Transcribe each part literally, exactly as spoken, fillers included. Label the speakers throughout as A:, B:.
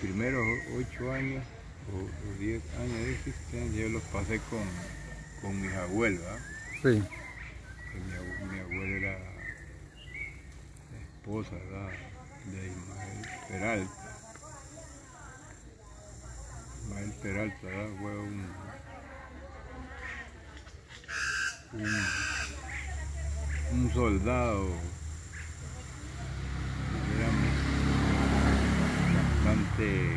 A: primeros ocho años o, o diez años de existencia yo los pasé con, con mis abuelos, ¿eh?
B: Sí.
A: Que mi, abuelo, mi abuela era esposa, ¿verdad?, de Ismael Peralta. Ismael Peralta, ¿verdad?, fue un, un, un soldado, digamos, bastante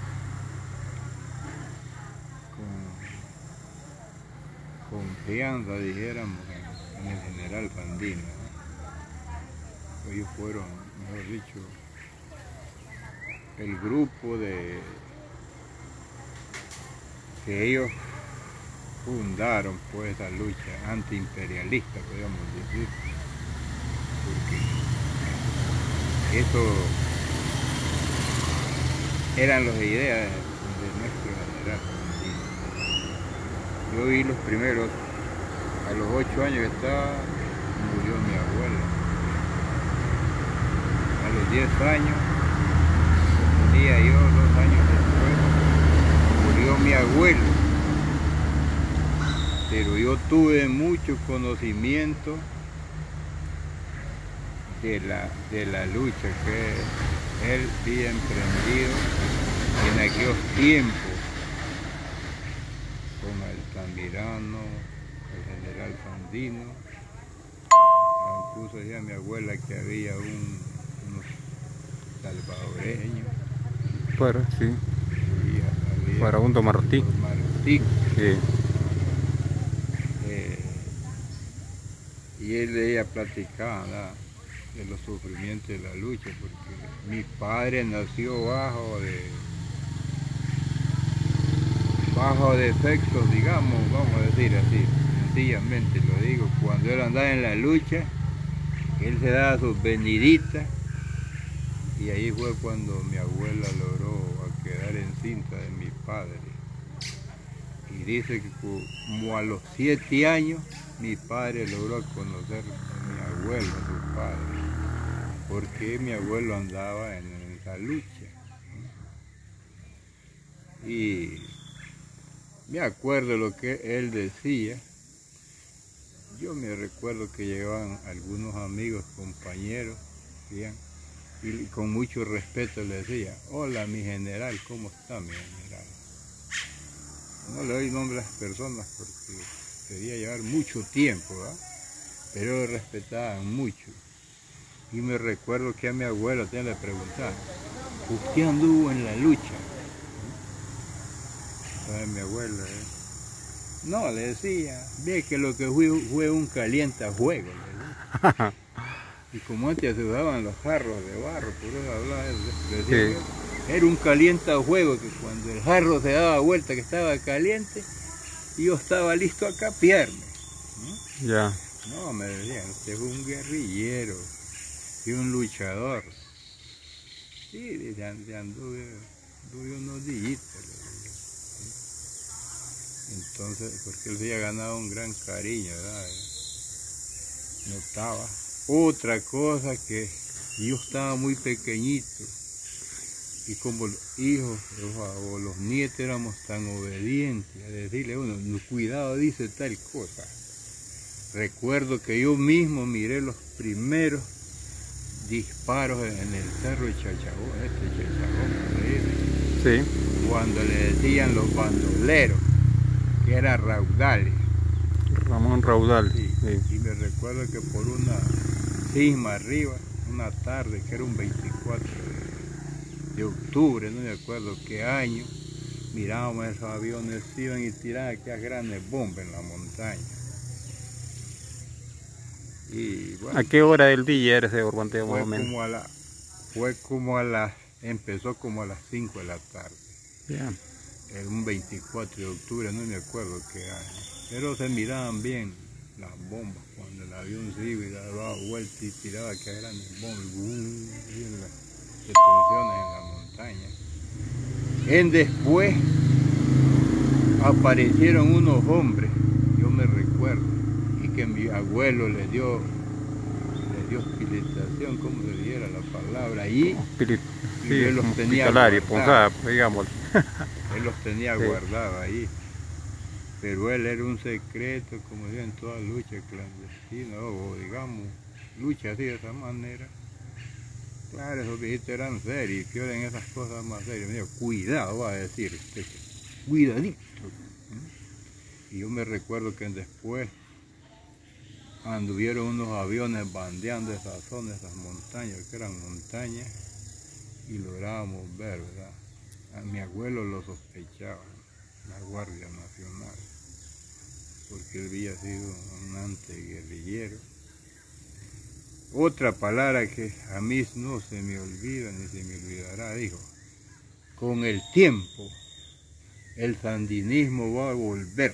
A: con confianza, dijéramos, en, en el general Fandino, ¿no? Ellos fueron, mejor dicho, el grupo de que ellos fundaron, pues, esa lucha antiimperialista, podríamos decir, porque eso eran las ideas de nuestro general Fandino. Yo vi los primeros, a los ocho años que estaba, murió mi abuela. A los diez años, tenía yo dos años después, murió mi abuelo. Pero yo tuve mucho conocimiento de la, de la lucha que él había emprendido en aquellos tiempos con Altamirano, el general Fandino. Incluso decía mi abuela que había un, unos salvadoreños.
B: Fuera, sí.
A: Había
B: Farabundo Martí.
A: Martí.
B: Sí.
A: Eh, y él ella platicaba, ¿no?, de los sufrimientos de la lucha, porque mi padre nació bajo de bajo defectos, digamos, vamos a decir así, sencillamente lo digo. Cuando él andaba en la lucha, él se daba sus veniditas, y ahí fue cuando mi abuela logró quedar encinta de mi padre. Y dice que como a los siete años mi padre logró conocer a mi abuelo, a su padre, porque mi abuelo andaba en esa lucha. Y me acuerdo lo que él decía. Yo me recuerdo que llegaban algunos amigos, compañeros, ¿bien?, y con mucho respeto le decía: hola mi general, ¿cómo está mi general? No le doy nombre a las personas porque sería llevar mucho tiempo, ¿verdad?, pero lo respetaban mucho. Y me recuerdo que a mi abuelo le preguntaba: ¿usted anduvo en la lucha? ¿Sabe mi abuelo? ¿eh? No, le decía, ve que lo que fue, fue un calientajuego. Y como antes se usaban los jarros de barro, por eso hablaba él, decía, sí, que era un calientajuego, que cuando el jarro se daba vuelta, que estaba caliente, yo estaba listo a capearme. ¿No?
B: Ya.
A: No, me decían, usted fue un guerrillero y un luchador. Sí, dice, anduve, anduve unos días. Entonces, porque él había ganado un gran cariño, ¿verdad? Notaba. Otra cosa, que yo estaba muy pequeñito, y como los hijos o los nietos éramos tan obedientes a decirle a uno: no, cuidado, dice tal cosa. Recuerdo que yo mismo miré los primeros disparos en el cerro de Chachagón, este Chachagón, ¿sí?, sí, cuando le decían los bandoleros, que era Raudales.
B: Ramón Raudal.
A: Sí,
B: sí.
A: Y me recuerdo que por una cisma arriba, una tarde, que era un veinticuatro de octubre, no me acuerdo qué año, mirábamos esos aviones, iban y tiraban aquellas grandes bombas en la montaña. Y, bueno,
B: ¿a qué hora del día era ese bombardeo más o menos?
A: Como a la, fue como a las, empezó como a las cinco de la tarde.
B: Yeah.
A: Era un veinticuatro de octubre, no me acuerdo qué año. Pero se miraban bien las bombas cuando el avión se iba y daba vuelta y tiraba que grandes bombas, boom, y en las explosiones en la montaña. En después aparecieron unos hombres, yo me recuerdo, y que mi abuelo le dio, le de hospitalización, como se dijera la palabra, y,
B: Spirit,
A: y
B: sí,
A: él los tenía
B: hospitalario,
A: guardados.
B: Ponzada, digamos.
A: Él los tenía
B: Sí.
A: guardados ahí. Pero él era un secreto, como digo, en toda lucha clandestina, o digamos, lucha así de esa manera. Claro, esos viejitos eran serios, que en esas cosas más serias. Me dijo, cuidado, va a decir usted, cuidadito. Y yo me recuerdo que después anduvieron unos aviones bandeando esas zonas, esas montañas, que eran montañas, y lográbamos ver, ¿verdad? A mi abuelo lo sospechaba, la Guardia Nacional, porque él había sido un antiguerrillero. Otra palabra que a mí no se me olvida ni se me olvidará, dijo, con el tiempo el sandinismo va a volver.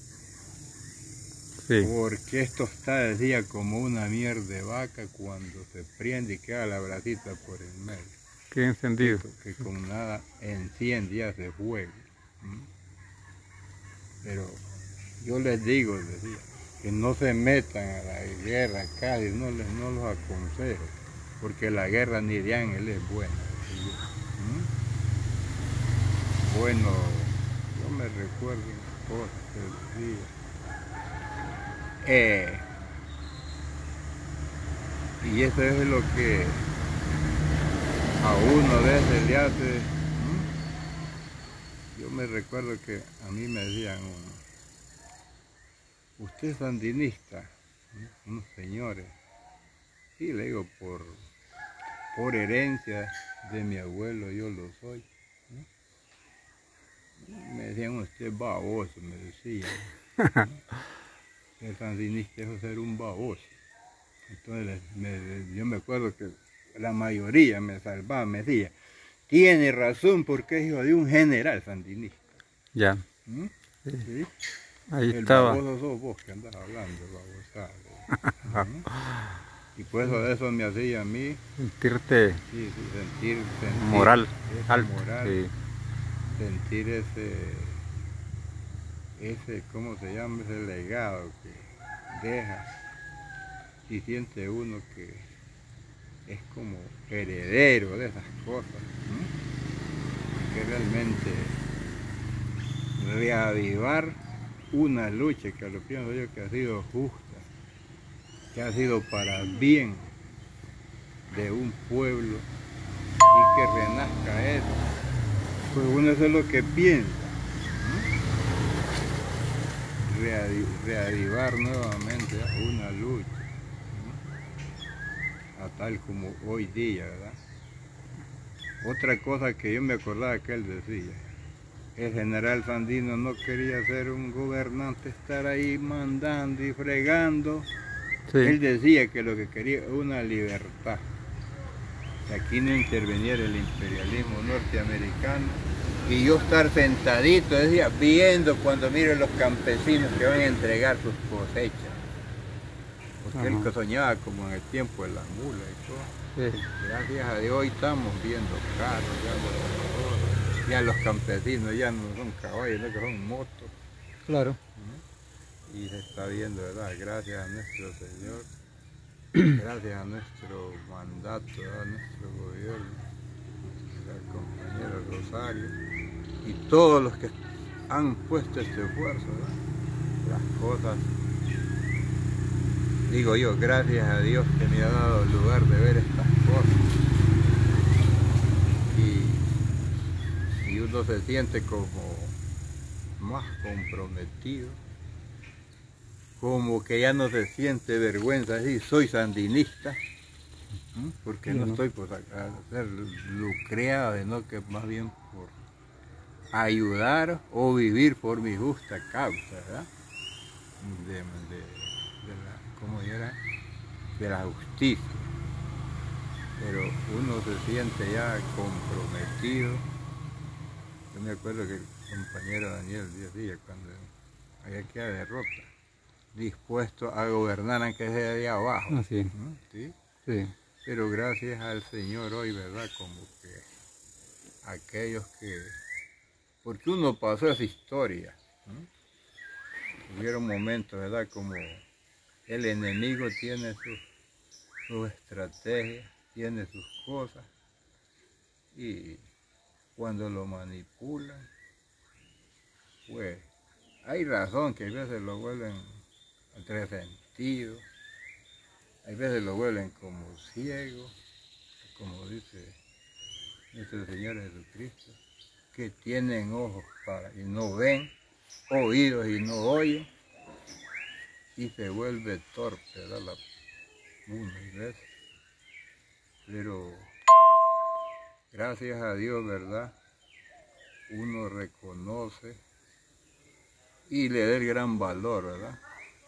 B: Sí.
A: Porque esto está, decía, como una mierda de vaca cuando se prende y queda la brasita por el medio.
B: Qué encendido.
A: Que, que con nada enciende y hace fuego. ¿Mm? Pero yo les digo, decía, que no se metan a la guerra casi, no, les, no los aconsejo, porque la guerra ni de ángel es buena. ¿Mm? Bueno, yo me recuerdo cosas que decía. Eh, y eso es lo que a uno a veces le hace. ¿Mm? Yo me recuerdo que a mí me decían uno, usted es sandinista, ¿no? Unos señores. Sí, le digo, por, por herencia de mi abuelo yo lo soy. ¿No? Me decían, usted es baboso, me decían. ¿No? El sandinista es ser un baboso. Entonces me, yo me acuerdo que la mayoría me salvaba, me decía, tiene razón porque es hijo de un general sandinista.
B: Ya.
A: ¿Mm?
B: Sí.
A: ¿Sí?
B: Ahí
A: El
B: estaba.
A: baboso sos vos que andas hablando, babosada. ¿Mm? Y pues eso, eso me hacía a mí
B: sentirte
A: sí, sí, sentir, sentir
B: moral,
A: esa
B: alto.
A: moral,
B: Sí.
A: sentir ese, ese, ¿cómo se llama? Ese legado que deja. Y siente uno que es como heredero de esas cosas, ¿no? Que realmente reavivar una lucha que lo pienso yo que ha sido justa, que ha sido para bien de un pueblo y que renazca eso, pues uno eso es lo que piensa, ¿no? Reavivar nuevamente una lucha, ¿no? A tal como hoy día, ¿verdad? Otra cosa que yo me acordaba que él decía, el general Sandino no quería ser un gobernante, estar ahí mandando y fregando. Sí. Él decía que lo que quería era una libertad, que aquí no interveniera el imperialismo norteamericano, y yo estar sentadito, decía, viendo cuando miro los campesinos que van a entregar sus cosechas, porque Ajá. él soñaba como en el tiempo de la mula y todo. Sí. Gracias a Dios hoy estamos viendo carros, ya, ya los campesinos ya no son caballos, no que son motos.
B: Claro.
A: ¿No? Y se está viendo, ¿verdad? Gracias a nuestro Señor, gracias a nuestro mandato, a nuestro gobierno, al compañero Rosario y todos los que han puesto este esfuerzo, ¿verdad? Las cosas, digo yo, gracias a Dios que me ha dado el lugar de ver estas cosas. Y, y uno se siente como más comprometido, como que ya no se siente vergüenza decir soy sandinista, ¿sí? Porque no, no estoy por a ser lucreado, sino que más bien por ayudar o vivir por mi justa causa, ¿verdad? De, de, de la, ¿cómo era? De la justicia. Pero uno se siente ya comprometido. Yo me acuerdo que el compañero Daniel decía cuando había que derrota, dispuesto a gobernar aunque sea de abajo.
B: Ah, sí.
A: ¿Mm? ¿Sí?
B: Sí.
A: Pero gracias al Señor hoy, ¿verdad? Como que aquellos que... Porque uno pasó esa historia. ¿Mm? Hubieron momentos, ¿verdad? Como el enemigo tiene sus, sus estrategias, tiene sus cosas, y cuando lo manipulan, pues hay razón que a veces lo vuelven a tres sentidos, hay veces lo vuelven como ciego, como dice nuestro Señor Jesucristo, que tienen ojos para y no ven, oídos y no oyen, y se vuelve torpe, ¿verdad? La, una y veces. Pero gracias a Dios, ¿verdad? Uno reconoce y le da el gran valor, ¿verdad?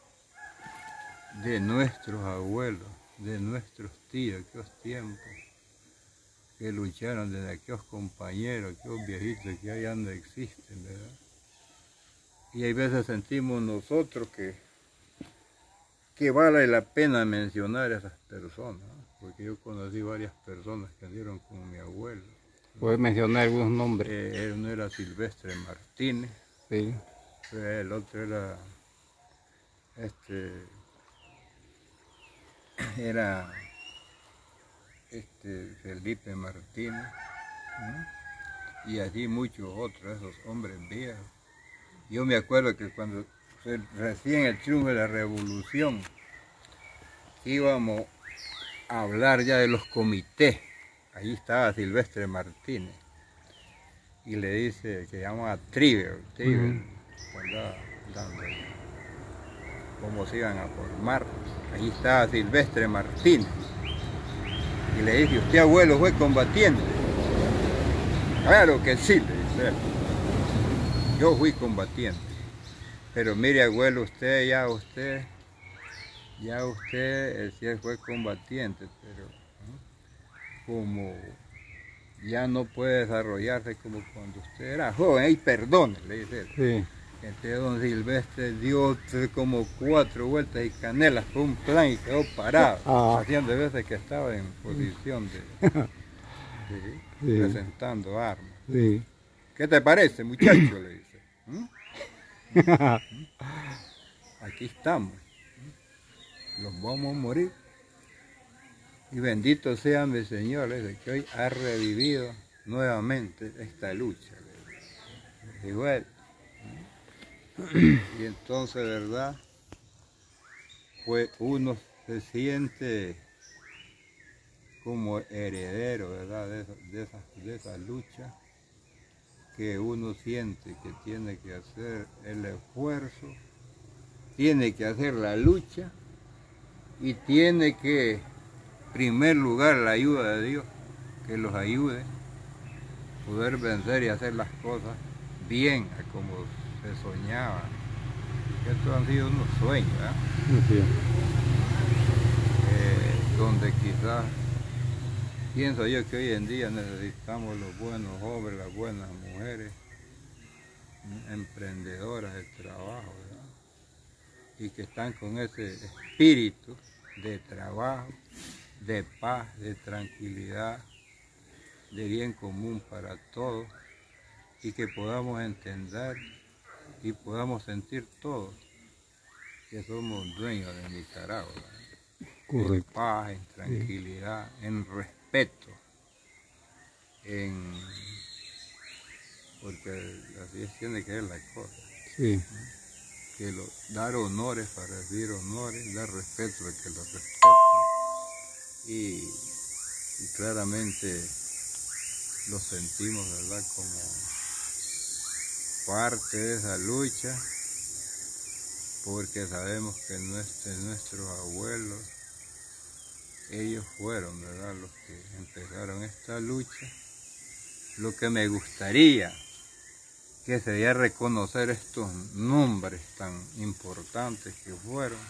A: De nuestros abuelos, de nuestros tíos, aquellos tiempos que lucharon, desde aquellos compañeros, aquellos viejitos que ya no existen, ¿verdad? Y hay veces sentimos nosotros que, que vale la pena mencionar a esas personas, ¿no? Porque yo conocí varias personas que anduvieron con mi abuelo.
B: ¿Puedes mencionar algunos nombres?
A: Eh, uno era Silvestre Martínez,
B: Sí.
A: el otro era, este, era este, Felipe Martínez, ¿no? Y así muchos otros, esos hombres viejos. Yo me acuerdo que cuando recién el triunfo de la revolución, íbamos a hablar ya de los comités. Allí estaba Silvestre Martínez y le dice que llama a Triver, Triver, uh-huh. ¿Verdad? Dando cómo se iban a formar. Allí estaba Silvestre Martínez y le dice: ¿usted, abuelo, fue combatiente? Claro que sí, le dice. Yo fui combatiente, pero mire, abuelo, usted ya usted ya usted sí fue combatiente, pero ¿no? Como ya no puede desarrollarse como cuando usted era joven. ¡Ay, perdone!, le dice él. Sí. Entonces don Silvestre dio como cuatro vueltas y canelas por un plan y quedó parado, ah. haciendo veces que estaba en posición de, de sí. presentando armas. Sí. ¿Qué te parece, muchacho?, le dice. ¿Mm? ¿Mm? Aquí estamos, los vamos a morir. Y bendito sea mi Señor, le dice, que hoy ha revivido nuevamente esta lucha. Igual. Y entonces, ¿verdad? Pues uno se siente como heredero, ¿verdad? De esa, de esa, de esa lucha, que uno siente que tiene que hacer el esfuerzo, tiene que hacer la lucha y tiene que, en primer lugar, la ayuda de Dios, que los ayude a poder vencer y hacer las cosas bien, como se soñaba. Estos han sido unos sueños, ¿verdad? Sí. Eh, donde quizás, pienso yo que hoy en día necesitamos los buenos hombres, las buenas mujeres, emprendedoras de trabajo, ¿verdad? Y que están con ese espíritu de trabajo, de paz, de tranquilidad, de bien común para todos, y que podamos entender y podamos sentir todos que somos dueños de Nicaragua, ¿verdad? En paz, en tranquilidad, sí. En respeto, en porque así tiene que ser la cosa. Sí. Que lo, dar honores para recibir honores, dar respeto a que los respeten, y, y claramente lo sentimos, ¿verdad?, como parte de esa lucha, porque sabemos que nuestros, nuestros abuelos, ellos fueron, ¿verdad?, los que empezaron esta lucha. Lo que me gustaría que sería reconocer estos nombres tan importantes que fueron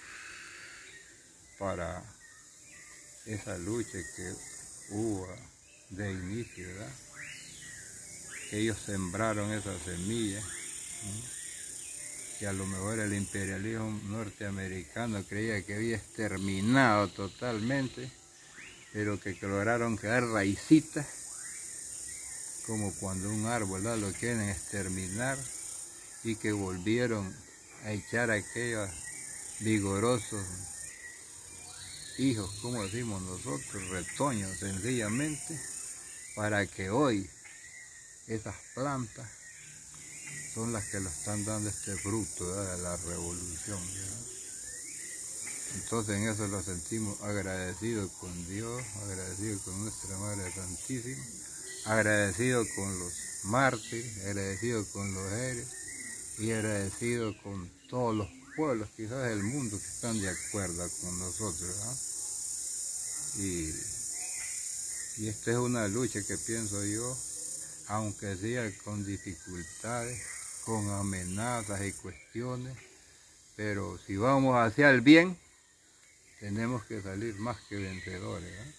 A: para esa lucha que hubo de inicio, ¿verdad? Que ellos sembraron esa semilla, ¿sí? Que a lo mejor el imperialismo norteamericano creía que había exterminado totalmente, pero que lograron quedar raicitas, como cuando un árbol, ¿verdad?, lo quieren exterminar, y que volvieron a echar aquellos vigorosos hijos, como decimos nosotros, retoños sencillamente, para que hoy esas plantas son las que lo están dando este fruto, ¿verdad?, de la revolución, ¿verdad? Entonces en eso lo sentimos agradecidos con Dios, agradecidos con nuestra Madre Santísima, agradecidos con los mártires, agradecidos con los héroes y agradecidos con todos los pueblos quizás del mundo que están de acuerdo con nosotros, ¿verdad? Y, y esta es una lucha que pienso yo, aunque sea con dificultades, con amenazas y cuestiones, pero si vamos hacia el bien, tenemos que salir más que vencedores, ¿eh?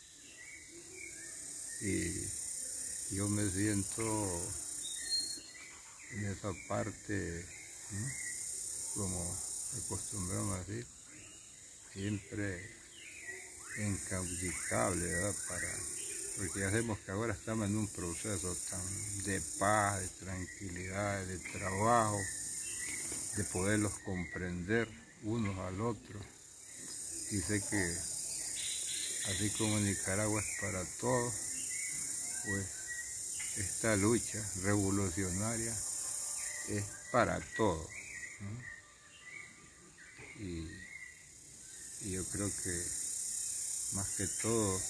A: Y yo me siento en esa parte, ¿eh?, como acostumbramos a decir, siempre incaudicable, ¿verdad? Para, porque ya sabemos que ahora estamos en un proceso tan de paz, de tranquilidad, de trabajo, de poderlos comprender unos al otro. Y sé que así como Nicaragua es para todos, pues esta lucha revolucionaria es para todos, ¿no? Y, y yo creo que más que todo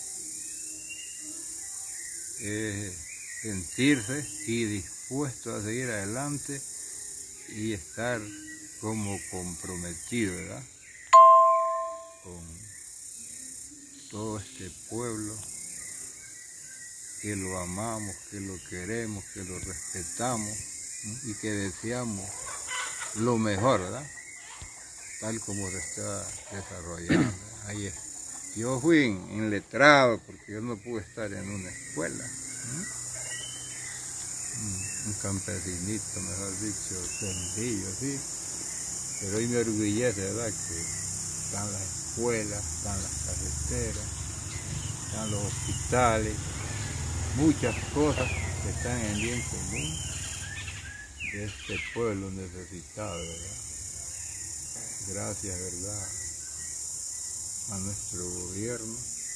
A: es sentirse y dispuesto a seguir adelante y estar como comprometido, ¿verdad?, con todo este pueblo, que lo amamos, que lo queremos, que lo respetamos, ¿no?, y que deseamos lo mejor, ¿verdad?, tal como se está desarrollando. Ahí es. Yo fui enletrado porque yo no pude estar en una escuela, ¿no?, un campesinito, mejor dicho, sencillo, sí, pero hoy me orgullece, ¿verdad?, que están las escuelas, están las carreteras, están los hospitales, muchas cosas que están en bien común de este pueblo necesitado, ¿verdad? Gracias, ¿verdad?, a nuestro gobierno,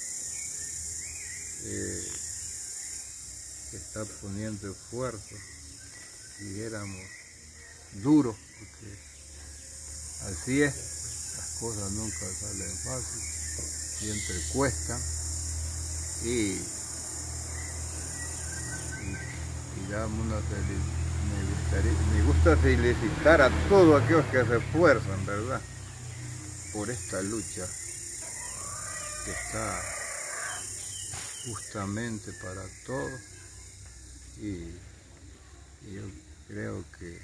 A: eh, que está poniendo esfuerzo, dijéramos, duro, porque así es, las cosas nunca salen fácil, siempre cuestan, y, y, y damos una felicidad. Me, gustaría, me gusta felicitar a todos aquellos que se esfuerzan, ¿verdad?, por esta lucha que está justamente para todos, y, y yo creo que,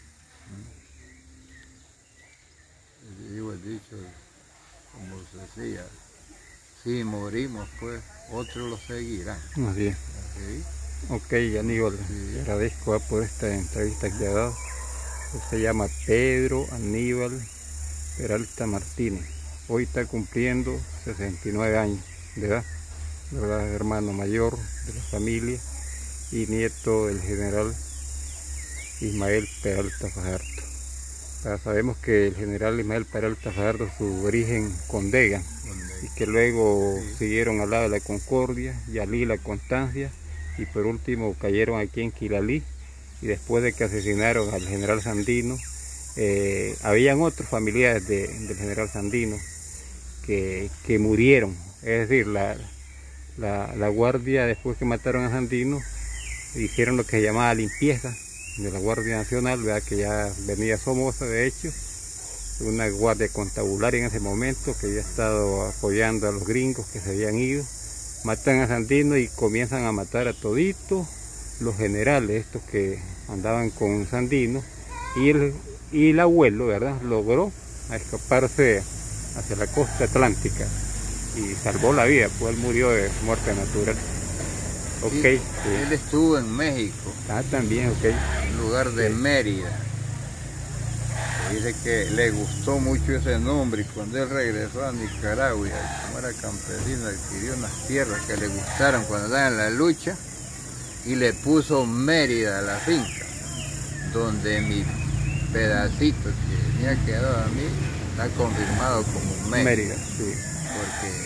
A: ¿no?, digo el dicho, como se decía, si morimos, pues otros lo seguirán.
B: Así es.
A: ¿Sí?
B: Ok, Aníbal,
A: Sí.
B: te agradezco ah, por esta entrevista que ha dado. Él se llama Pedro Aníbal Peralta Martínez. Hoy está cumpliendo sesenta y nueve años de edad, ¿verdad? Hermano mayor de la familia y nieto del general Ismael Peralta Fajardo. Ah, sabemos que el general Ismael Peralta Fajardo, su origen Condega, y que luego sí. siguieron al lado de la Concordia, Yalí, la Constancia, y por último cayeron aquí en Quilalí, y después de que asesinaron al general Sandino, eh, habían otros familiares de, del general Sandino que, que murieron, es decir, la, la, la guardia, después que mataron a Sandino, hicieron lo que se llamaba limpieza de la Guardia Nacional, ¿verdad?, que ya venía Somoza, de hecho, una guardia constabularia en ese momento que había estado apoyando a los gringos que se habían ido. Matan a Sandino y comienzan a matar a toditos los generales, estos que andaban con Sandino, y el, y el abuelo, ¿verdad?, logró escaparse hacia la costa atlántica y salvó la vida, pues él murió de muerte natural. Ok.
A: Sí, sí. Él estuvo en México.
B: Ah, también, ok.
A: En lugar de sí. Mérida. Dice que le gustó mucho ese nombre y cuando él regresó a Nicaragua, como era campesino, adquirió unas tierras que le gustaron cuando estaba en la lucha y le puso Mérida a la finca, donde mi pedacito que me ha quedado a mí está confirmado como Mérida.
B: Mérida, sí.
A: Porque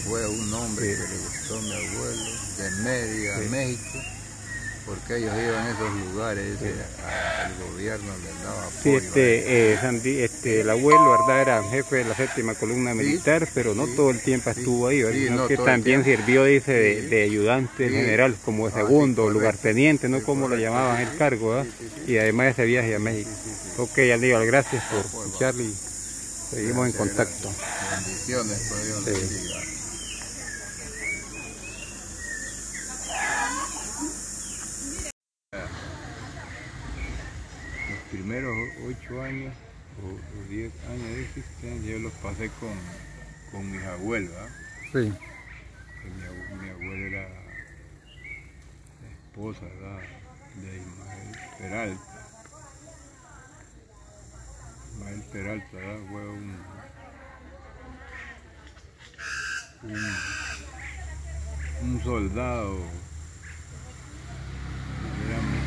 A: fue un nombre
B: sí.
A: que le gustó a mi abuelo, de Mérida,
B: sí.
A: México, porque ellos iban a esos lugares,
B: sí.
A: a, a, el gobierno les daba apoyo.
B: Sí, este, eh, Sandy, este, el abuelo, ¿verdad? Era jefe de la séptima columna militar, sí, pero no sí, todo el tiempo sí, estuvo ahí, ¿verdad?
A: Sí,
B: Sino
A: no
B: que también sirvió, dice, de, de ayudante sí, general, como de segundo, ah, sí, lugarteniente, ¿no? Sí, como correcto, lo llamaban sí, el cargo, ¿verdad? Sí, sí, sí. Y además de ese viaje a México. Sí, sí, sí. Ok, Aníbal, gracias por oh, escuchar y seguimos gracias, en contacto.
A: Gracias. Bendiciones, por Dios les sí. bendiga. Los primeros ocho años o, o diez años de existencia yo los pasé con, con mis abuelos, ¿eh?
B: Sí.
A: Mi, mi abuela era la esposa, ¿verdad?, de Ismael Peralta. Ismael Peralta, ¿verdad?, fue un, un, un soldado, digamos,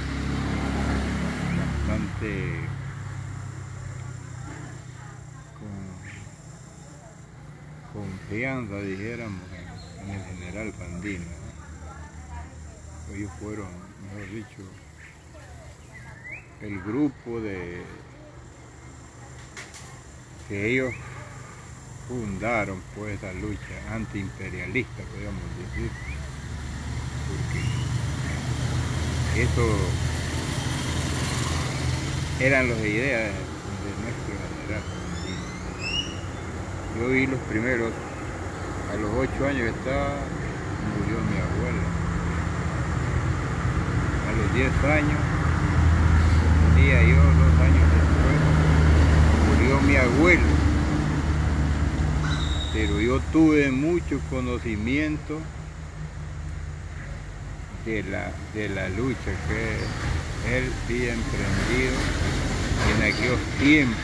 A: bastante con confianza, dijéramos, en, en el general Fandino, ¿no? Ellos fueron, mejor dicho, el grupo de que ellos fundaron, pues, esa lucha antiimperialista, podríamos decir, porque eso eran las ideas de nuestro general Fandino. Yo vi los primeros, a los ocho años que estaba, murió mi abuela. A los diez años, tenía yo dos años después, murió mi abuelo. Pero yo tuve mucho conocimiento de la, de la lucha que él había emprendido en aquellos tiempos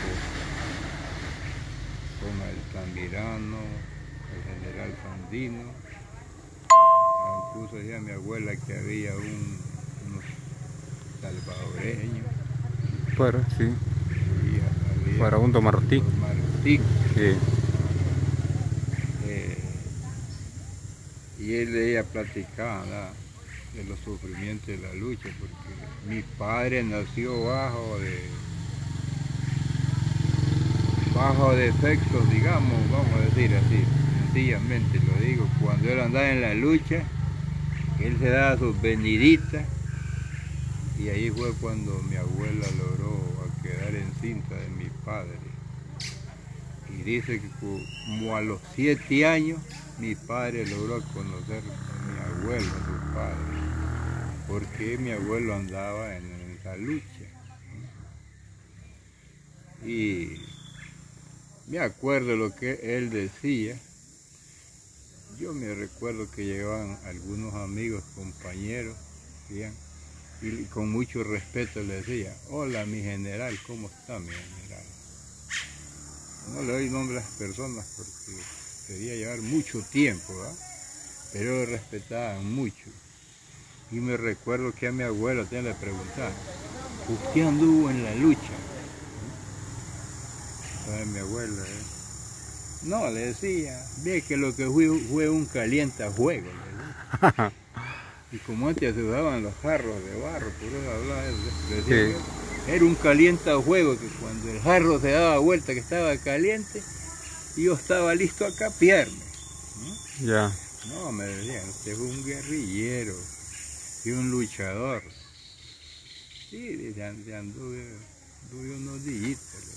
A: con Altamirano, el general Fandino. Incluso decía mi abuela que había un, unos salvadoreños.
B: Para, sí.
A: Había
B: para un Don Martí.
A: Martí.
B: Sí.
A: Eh, y él ella platicaba, ¿verdad?, de los sufrimientos de la lucha, porque mi padre nació bajo de bajo defectos, digamos, vamos a decir así, sencillamente lo digo. Cuando él andaba en la lucha, él se daba sus veniditas, y ahí fue cuando mi abuela logró quedar encinta de mi padre. Y dice que como a los siete años mi padre logró conocer a mi abuelo, a su padre, porque mi abuelo andaba en esa lucha. Y me acuerdo lo que él decía. Yo me recuerdo que llegaban algunos amigos, compañeros, ¿bien?, y con mucho respeto le decía: hola mi general, ¿cómo está mi general? No le doy nombre a las personas porque sería llevar mucho tiempo, ¿verdad?, pero lo respetaban mucho. Y me recuerdo que a mi abuelo le preguntaba: ¿usted anduvo en la lucha? ¿Sabe mi abuela? ¿eh? No, le decía, ve que lo que fue fue un calientajuego. Y como antes se usaban los jarros de barro, por eso hablaba él, le decía, sí, era un calientajuego, que cuando el jarro se daba vuelta, que estaba caliente, yo estaba listo a capearme. ¿No?
B: Ya.
A: No, me decían, usted fue un guerrillero y un luchador. Sí, dice, anduve, anduve unos días.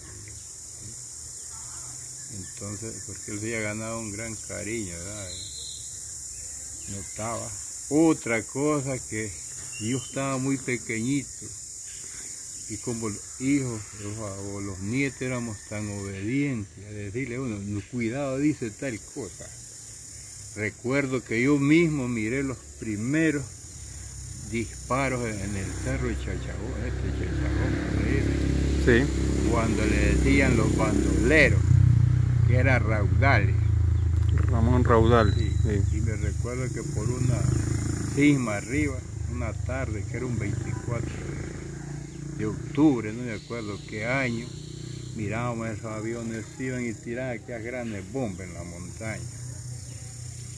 A: Entonces, porque él había ganado un gran cariño, ¿verdad? Notaba. Otra cosa, que yo estaba muy pequeñito, y como los hijos o los nietos éramos tan obedientes a decirle a uno, no, cuidado, dice tal cosa. Recuerdo que yo mismo miré los primeros disparos en el cerro de Chachagón, este Chachagón,
B: sí,
A: cuando le decían los bandoleros, que era Raudales.
B: Ramón Raudal.
A: Sí,
B: sí.
A: Y me recuerdo que por una cisma arriba, una tarde, que era un veinticuatro de octubre, no me acuerdo qué año, mirábamos esos aviones, iban y tiraban aquellas grandes bombas en la montaña.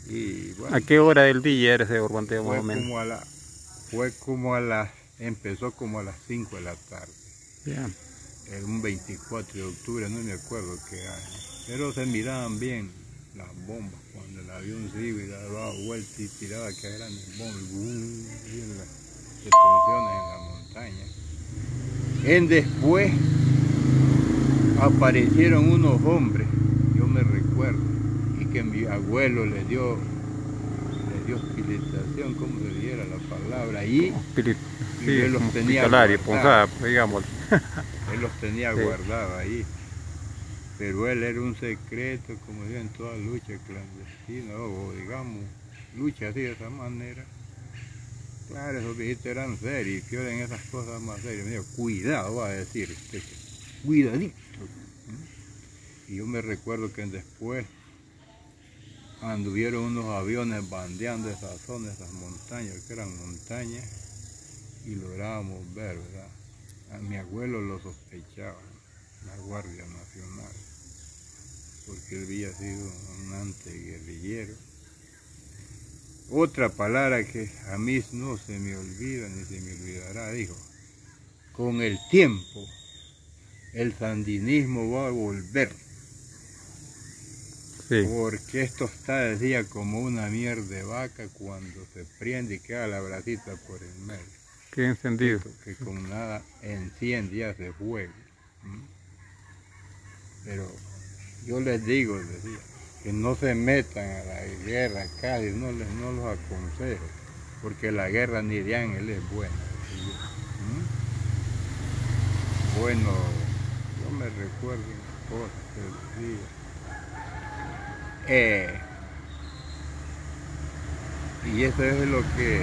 A: Y bueno,
B: ¿A qué hora del día era ese borboteo más
A: fue
B: o menos?
A: como a la, fue como a las, empezó como a las cinco de la tarde.
B: Ya.
A: Era un veinticuatro de octubre, no me acuerdo qué año. Pero se miraban bien las bombas cuando el avión se iba y daba vuelta y tiraba que eran bombas, boom, y en las explosiones en la montaña. En después aparecieron unos hombres, yo me recuerdo, y que mi abuelo le dio, le dio hospitalización, como se dijera la palabra, y,
B: Pili-
A: y
B: sí,
A: él los
B: como
A: tenía
B: hospitalario,
A: guardados,
B: Ponzada, digamos.
A: él los tenía
B: Sí.
A: guardados ahí. Pero él era un secreto, como digo, en toda lucha clandestina, o digamos, lucha así de esa manera. Claro, esos viejitos eran serios, y en esas cosas más serias. Me dijo, cuidado, va a decir usted, cuidadito. Y yo me recuerdo que después anduvieron unos aviones bandeando esas zonas, esas montañas, que eran montañas, y lográbamos ver, ¿verdad? A mi abuelo lo sospechaba, la Guardia Nacional, porque él había sido un antiguerrillero. Otra palabra que a mí no se me olvida ni se me olvidará, dijo, con el tiempo el sandinismo va a volver,
B: Sí.
A: porque esto está, decía, como una mierda de vaca cuando se prende y queda la bracita por el medio.
B: Qué encendido.
A: Que, que con nada enciende y hace fuego. ¿Mm? Pero yo les digo, decía, que no se metan a la guerra casi, no, les, no los aconsejo, porque la guerra ni de ángel es buena. ¿Mm? Bueno, yo me recuerdo cosas que decía. Eh, y eso es lo que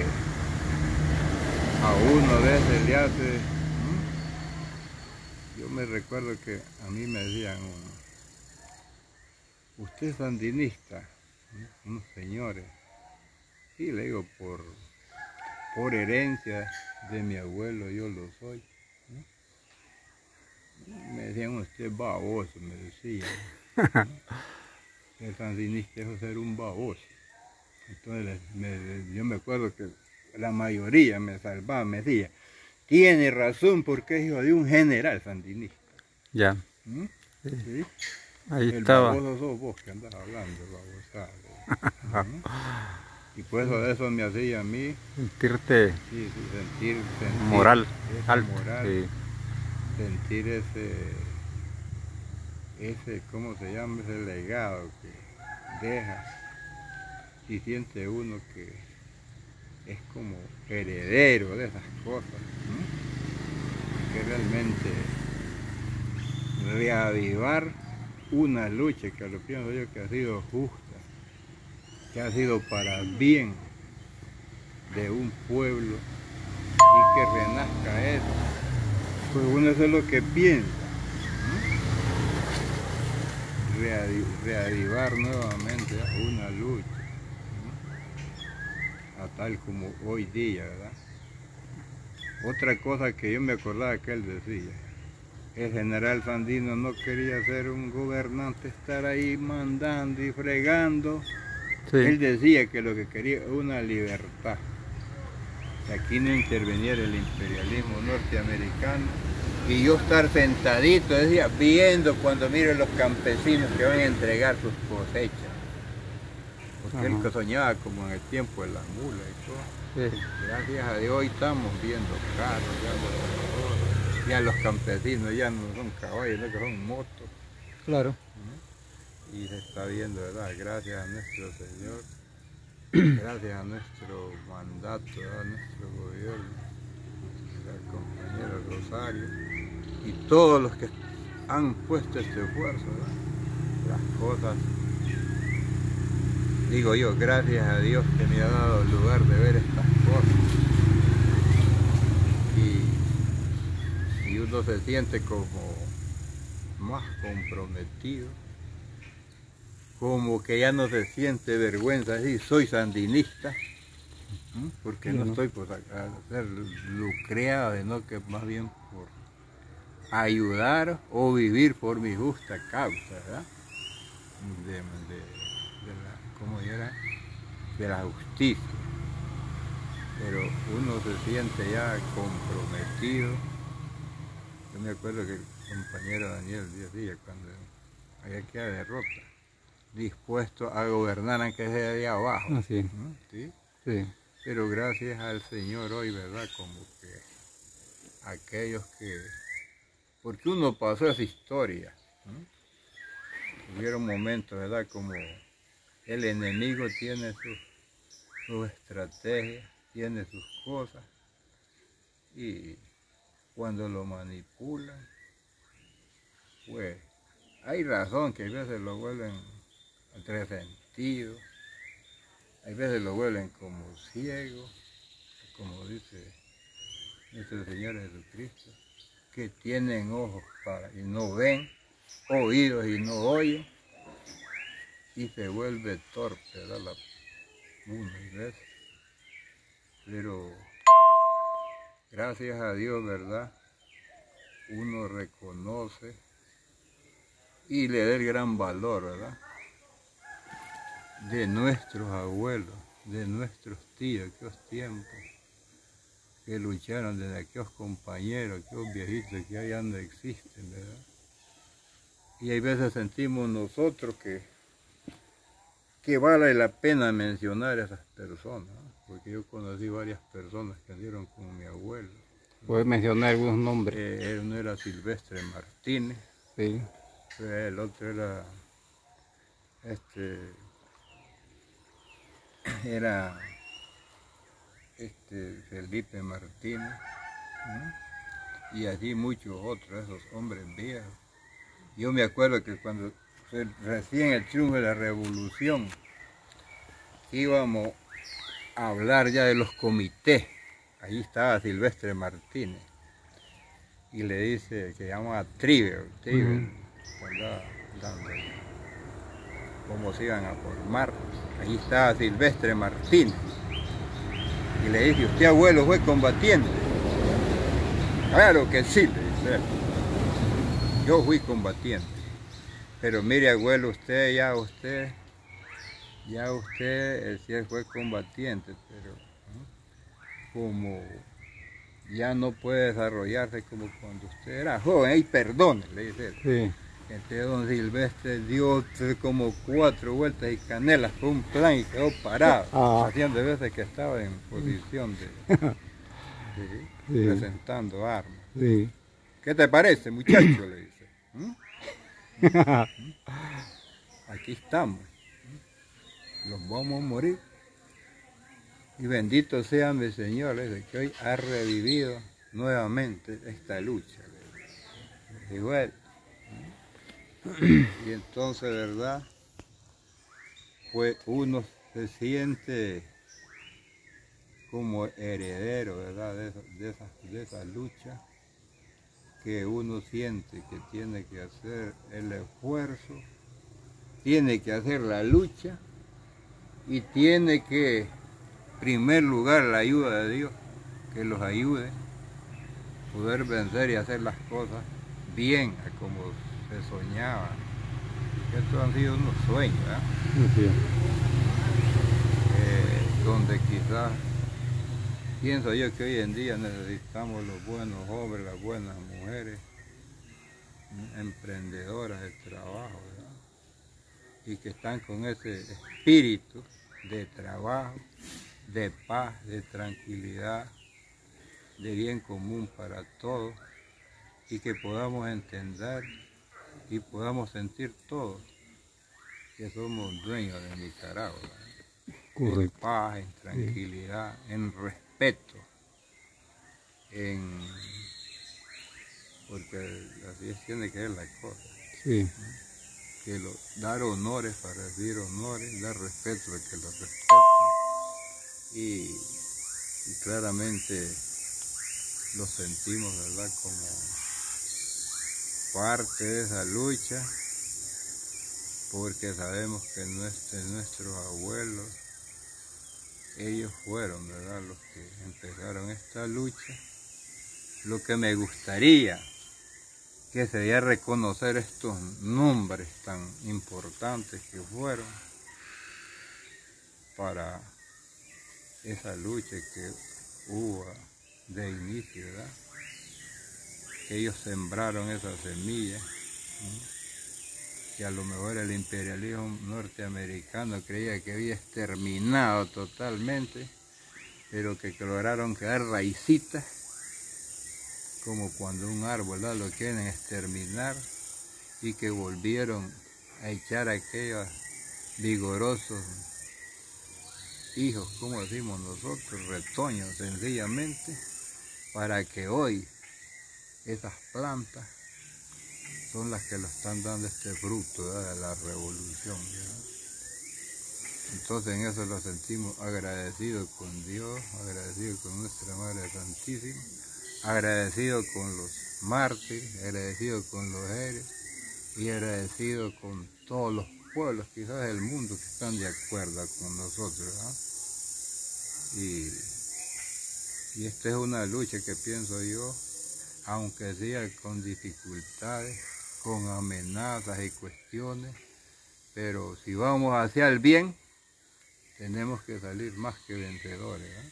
A: a uno a veces le hace. ¿Mm? Yo me recuerdo que a mí me decían uno, usted es sandinista, ¿no? Unos señores. Sí, le digo, por, por herencia de mi abuelo yo lo soy. ¿No? Me decían, usted es baboso, me decían. ¿No? El sandinista es ser un baboso. Entonces me, yo me acuerdo que la mayoría me salvaba, me decía, tiene razón porque es hijo de un general sandinista.
B: Ya.
A: ¿Mm?
B: Sí.
A: ¿Sí?
B: Ahí
A: El
B: estaba.
A: baboso sos vos que andas hablando, babosada. ¿Mm? Y pues eso, eso me hacía a mí
B: Sentirte
A: sí, sí, sentir, sentir
B: moral,
A: esa
B: alto.
A: moral,
B: Sí.
A: sentir ese, ese, ¿cómo se llama? Ese legado que deja. Y siente uno que es como heredero de esas cosas, ¿no? Que realmente reavivar una lucha que lo pienso yo que ha sido justa, que ha sido para bien de un pueblo y que renazca eso, pues uno eso es lo que piensa, ¿no? Reavivar nuevamente una lucha, ¿no? A tal como hoy día, ¿verdad? Otra cosa que yo me acordaba que él decía, el general Sandino no quería ser un gobernante, estar ahí mandando y fregando.
B: Sí.
A: Él decía que lo que quería era una libertad, que aquí no interveniera el imperialismo norteamericano, y yo estar sentadito, decía, viendo cuando miro los campesinos que van a entregar sus cosechas, porque Ajá. él soñaba como en el tiempo de la mula y todo. Sí. Gracias a Dios hoy estamos viendo carros, ya, ya los campesinos ya no son caballos, no que son motos.
B: Claro.
A: ¿No? Y se está viendo, ¿verdad? Gracias a nuestro Señor, gracias a nuestro mandato, a nuestro gobierno, al compañero Rosario y todos los que han puesto este esfuerzo, ¿verdad? Las cosas, digo yo, gracias a Dios que me ha dado el lugar de ver estas cosas. Y, y uno se siente como más comprometido, como que ya no se siente vergüenza decir soy sandinista, ¿sí? Porque no, no estoy por a ser lucreado, sino que más bien por ayudar o vivir por mi justa causa, ¿verdad? De, de, de la, ¿cómo era? de la justicia, pero uno se siente ya comprometido. Yo me acuerdo que el compañero Daniel decía cuando había que derrota, dispuesto a gobernar aunque sea de abajo.
B: Ah, sí.
A: ¿Mm? ¿Sí?
B: Sí.
A: Pero gracias al Señor hoy, ¿verdad? Como que aquellos que... Porque uno pasó esa historia. ¿Mm? Hubieron momentos, ¿verdad? Como el enemigo tiene sus su estrategias, tiene sus cosas. Y cuando lo manipulan, pues hay razón que a veces lo vuelven a tres sentidos. Hay veces lo vuelven como ciego, como dice nuestro Señor Jesucristo, que tienen ojos para y no ven, oídos y no oyen, y se vuelve torpe, ¿verdad? La, una y veces. Pero gracias a Dios, ¿verdad? Uno reconoce y le da el gran valor, ¿verdad? De nuestros abuelos, de nuestros tíos, aquellos tiempos que lucharon, desde aquellos compañeros, aquellos viejitos que ya no existen, ¿verdad? Y hay veces sentimos nosotros que, que vale la pena mencionar a esas personas, ¿no? Porque yo conocí varias personas que anduvieron con mi abuelo.
B: ¿Puedes mencionar algunos nombres?
A: Eh, uno era Silvestre Martínez,
B: Sí.
A: el otro era, este, era este, Felipe Martínez, ¿no? Y así muchos otros, esos hombres viejos. Yo me acuerdo que cuando recién el triunfo de la revolución, íbamos a hablar ya de los comités. Allí estaba Silvestre Martínez y le dice que llama a Triver, Triver, uh-huh. ¿Verdad? Dando cómo se iban a formar. Allí estaba Silvestre Martínez y le dice: ¿usted, abuelo, fue combatiente? Claro que sí, le dice. Yo fui combatiente, pero mire, abuelo, usted ya usted ya usted sí fue combatiente, pero ¿no? Como ya no puede desarrollarse como cuando usted era joven. ¡Ay, perdone!, le dice él.
B: Sí.
A: Entonces don Silvestre dio como cuatro vueltas y canelas por un plan y quedó parado, ah. haciendo veces que estaba en posición de, de sí. presentando armas.
B: Sí.
A: ¿Qué te parece, muchacho?, le dice. ¿Mm? ¿Mm? Aquí estamos. Los vamos a morir. Y bendito sea mi Señor, le dice, que hoy ha revivido nuevamente esta lucha. Igual. Y entonces, ¿verdad? Pues uno se siente como heredero, ¿verdad? De esa, de esa, de esa lucha, que uno siente que tiene que hacer el esfuerzo, tiene que hacer la lucha y tiene que, en primer lugar, la ayuda de Dios, que los ayude a poder vencer y hacer las cosas bien, como se soñaba. Estos han sido unos sueños, ¿verdad?
B: Sí.
A: Eh, donde quizás, pienso yo que hoy en día necesitamos los buenos hombres, las buenas mujeres, emprendedoras de trabajo, ¿verdad? Y que están con ese espíritu de trabajo, de paz, de tranquilidad, de bien común para todos, y que podamos entender y podamos sentir todos que somos dueños de Nicaragua, ¿verdad? En paz, en tranquilidad, sí. En respeto, en... porque así tiene que ser la cosa.
B: Sí.
A: Que lo, dar honores para recibir honores, dar respeto a que los respeten. Y, y claramente lo sentimos, ¿verdad?, como parte de esa lucha, porque sabemos que nuestros, nuestros abuelos, ellos fueron, ¿verdad?, los que empezaron esta lucha. Lo que me gustaría que sería reconocer estos nombres tan importantes que fueron para esa lucha que hubo de inicio, ¿verdad? Ellos sembraron esa semilla, ¿sí? Que a lo mejor el imperialismo norteamericano creía que había exterminado totalmente, pero que lograron quedar raicitas, como cuando un árbol, ¿verdad?, lo quieren exterminar, y que volvieron a echar aquellos vigorosos hijos, como decimos nosotros, retoños, sencillamente, para que hoy esas plantas son las que lo están dando este fruto, ¿verdad?, de la revolución, ¿verdad? Entonces en eso lo sentimos agradecidos con Dios, agradecidos con nuestra Madre Santísima, agradecidos con los mártires, agradecidos con los héroes y agradecidos con todos los pueblos quizás del mundo que están de acuerdo con nosotros, ¿verdad? Y, y esta es una lucha que pienso yo, aunque sea con dificultades, con amenazas y cuestiones, pero si vamos hacia el bien, tenemos que salir más que vencedores, ¿eh?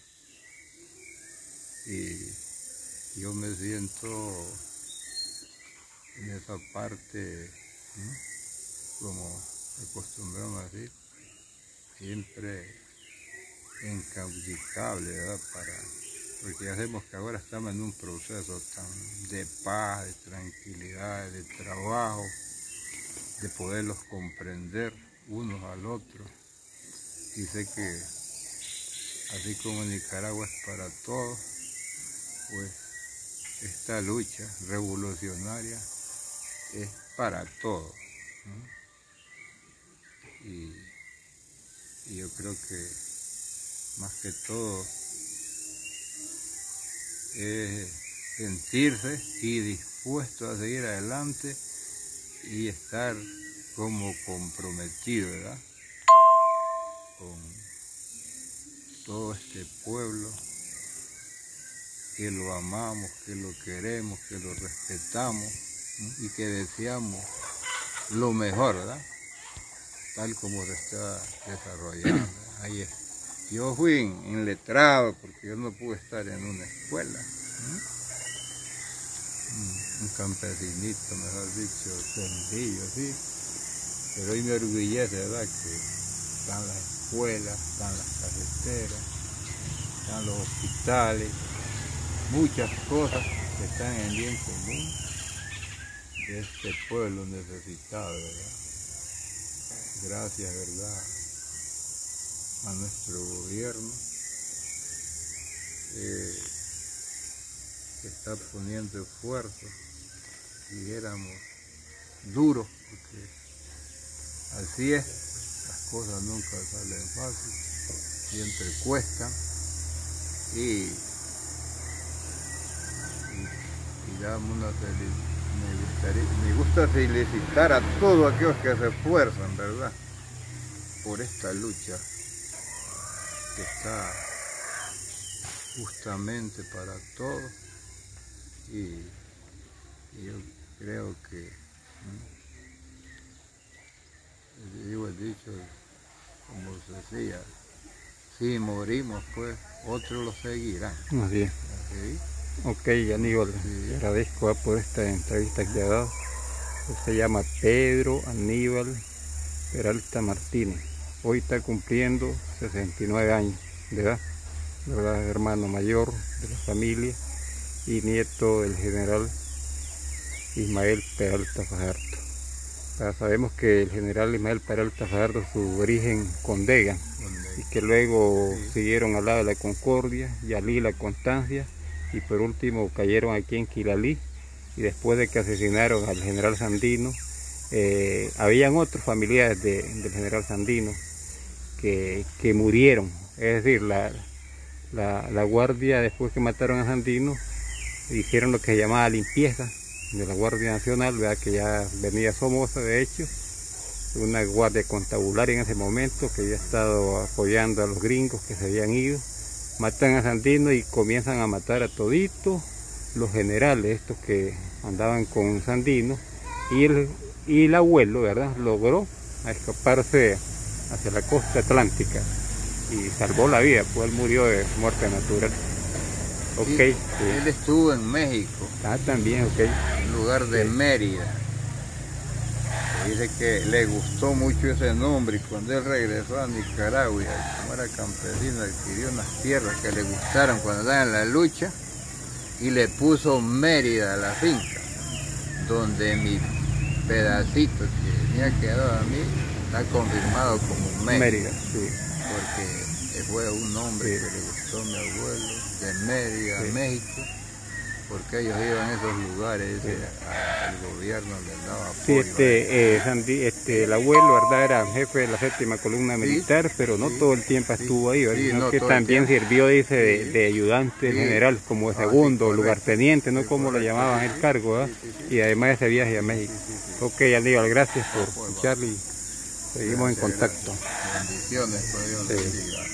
A: Y yo me siento en esa parte, ¿eh?, como acostumbramos a decir, siempre incaudible, ¿verdad? Para, porque ya sabemos que ahora estamos en un proceso tan de paz, de tranquilidad, de trabajo, de poderlos comprender unos al otro. Y sé que así como Nicaragua es para todos, pues esta lucha revolucionaria es para todos, ¿no? Y, y yo creo que más que todo es sentirse y dispuesto a seguir adelante y estar como comprometido, ¿verdad?, con todo este pueblo, que lo amamos, que lo queremos, que lo respetamos, ¿sí?, y que deseamos lo mejor, ¿verdad?, tal como se está desarrollando. Ahí es. Yo fui enletrado porque yo no pude estar en una escuela, ¿sí?, un campesinito, mejor dicho, sencillo, sí, pero hoy me orgullece, ¿verdad?, que están las escuelas, están las carreteras, están los hospitales, muchas cosas que están en bien común de este pueblo necesitado, ¿verdad? Gracias, ¿verdad?, a nuestro gobierno, eh, que está poniendo esfuerzo, dijéramos, duro, porque así es, las cosas nunca salen fácil, siempre cuestan, y, y, y damos una felicidad. Me, gustaría, me gusta felicitar a todos aquellos que se esfuerzan, ¿verdad?, por esta lucha que está justamente para todos, y, y yo creo que, ¿no?, digo el dicho, como se decía, si morimos, pues otros lo seguirán.
B: Así es.
A: ¿Sí?
B: Ok, Aníbal,
A: Sí.
B: te agradezco ¿eh? por esta entrevista que ha dado. Se llama Pedro Aníbal Peralta Martínez. Hoy está cumpliendo sesenta y nueve años de edad, ¿verdad? Hermano mayor de la familia y nieto del general Ismael Peralta Fajardo. Ya sabemos que el general Ismael Peralta Fajardo, su origen Condega, y que luego sí. siguieron al lado de la Concordia, Yalí, la Constancia, y por último cayeron aquí en Quilalí, y después de que asesinaron al general Sandino, eh, habían otros familiares de, del general Sandino que, que murieron, es decir, la, la, la guardia, después que mataron a Sandino, hicieron lo que se llamaba limpieza de la Guardia Nacional, ¿verdad?, que ya venía Somoza, de hecho, una guardia constabularia en ese momento que había estado apoyando a los gringos que se habían ido. Matan a Sandino y comienzan a matar a toditos los generales, estos que andaban con Sandino, y el, y el abuelo, ¿verdad?, logró escaparse hacia la costa atlántica, y salvó la vida, pues él murió de muerte natural. Ok.
A: Sí,
B: Sí.
A: Él estuvo en México.
B: Ah, también, ok.
A: En lugar de
B: Sí.
A: Mérida. Se dice que le gustó mucho ese nombre y cuando él regresó a Nicaragua, como era campesino, adquirió unas tierras que le gustaron cuando estaba en la lucha y le puso Mérida a la finca, donde mi pedacito que me ha quedado a mí está confirmado como Mérida.
B: Mérida, sí.
A: Porque fue un nombre
B: Sí.
A: que le gustó a mi abuelo, de Mérida,
B: Sí.
A: México, porque ellos iban a esos lugares,
B: Sí.
A: a- al gobierno les daba apoyo.
B: Sí, este, eh, Sandy, este, el abuelo, ¿verdad? Era jefe de la séptima columna
A: Sí,
B: militar, pero no
A: sí,
B: todo el tiempo
A: sí,
B: estuvo ahí, ¿verdad?
A: sí,
B: Sino
A: no
B: que
A: todo el
B: también
A: tiempo.
B: sirvió, dice, de,
A: Sí,
B: de ayudante
A: sí.
B: general, como de
A: Ah, sí,
B: segundo,
A: correcto.
B: lugarteniente, ¿no?
A: Sí,
B: Como lo
A: correcto,
B: llamaban
A: sí,
B: el
A: sí.
B: cargo, ¿verdad?
A: Sí, sí, sí.
B: Y además ese viaje a México.
A: Sí, sí, sí.
B: Ok, Aníbal, gracias por
A: Por favor.
B: escuchar y seguimos en
A: Gracias,
B: contacto.
A: gracias. Bendiciones, por Dios
B: Sí.
A: les bendiga.